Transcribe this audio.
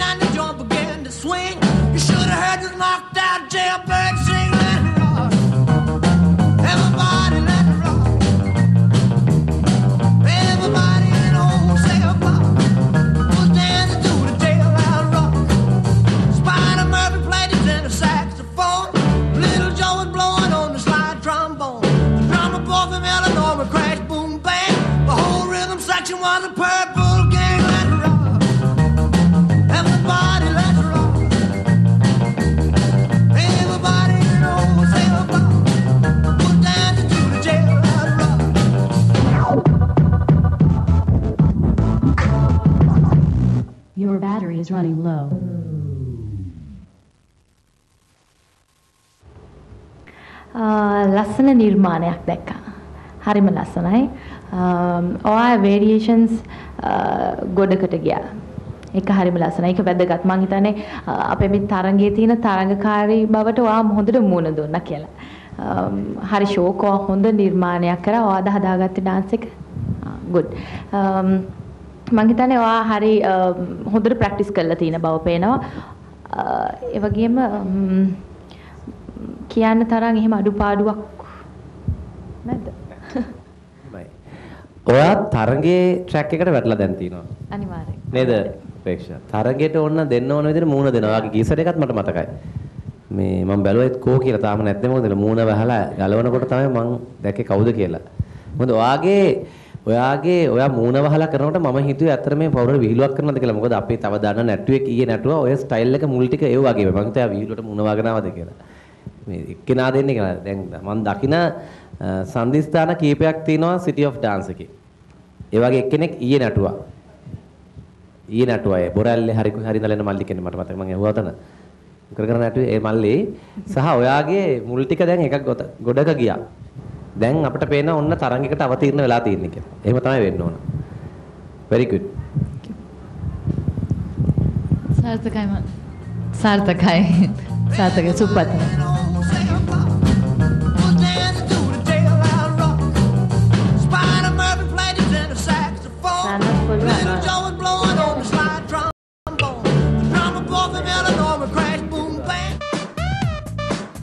and the joint began to swing. You should have heard this knocked out jailbird sing. Let it rock. Everybody let it rock. Everybody in the wholesale block was dancing to the tail-out rock. Spider Murphy played his tenor saxophone. Little Joe was blowing on the slide trombone. The drummer boy from Illinois would crash, boom, bang. The whole rhythm section was a Purple Gang. Let it rock. Everybody let it rock. Everybody in the wholesale block was dancing to the jailhouse rock. Your battery is running low. ලස්සන නිර්මාණයක් දැක්කා. හරිම ලස්සනයි. ඔය variations ගොඩකට ගියා. ඒක හරිම ලස්සනයි. ඒක වැදගත්. මං හිතන්නේ අපේ මේ තරංගයේ තියෙන තරංගකාරී බවට ඔයා හොඳට මුණ දුන්නා කියලා. හරි ෂෝක් හොඳ නිර්මාණයක් කරා. ඔයාද හදාගත්තේ dance එක? good. මං හිතන්නේ ඔයා හරි හොඳට ප්‍රැක්ටිස් කරලා තියෙන බව පේනවා. ඒ වගේම කියන්න තරම් එහෙම අඩුපාඩුවක් නැද්ද? ඔයා තරංගේ ට්‍රැක් එකට වැටලා දැන් තියෙනවා. අනිවාර්යෙන්. නේද? ප්‍රේක්ෂා. තරංගයට ඕන දෙන්න ඕන විදිහට මූණ දෙනවා. ඔයාගේ ගීසර් එකත් මට මතකයි. මේ මම බැලුවෙත් කෝ කියලා තාම නැත්නම් මොකද මූණ වහලා ගලවනකොට තමයි මම දැක්කේ කවුද කියලා. මොකද ඔයා මූණ වහලා කරනකොට මම හිතුවේ අතර මේ පවුරේ විහිළුවක් කරනවද කියලා. මොකද අපේ තව දන්න නැටුවෙක් ඊයේ නැටුවා ඔය ස්ටයිල් එක මුල් ටික ඒ වගේම. මම හිතුවා විහිළුවට මූණ වහගෙන ආවද කියලා. මේ එක්කෙනා දෙන්නේ කියලා. දැන් මම දකින සම්දිස්ථාන කීපයක් තියෙනවා City of Dance එකේ. ඒ වගේ එක්කෙනෙක් ඊයේ නැටුවා. ඒ බොරැල්ලේ හරි ඉඳලා මල්ලි කෙනෙක් මට මතකයි. මම ඇහුවා තන. කර නැටුවේ ඒ මල්ලි සහ ඔයාගේ මුල් ටික දැන් එකක් ගොඩක ගියා. දැන් අපිට පේන ඔන්න තරංගයකට අවතීර්ණ වෙලා තියෙන්නේ කියලා. එහෙම තමයි වෙන්න ඕන. very good. සාර්ථකයි සුපත්.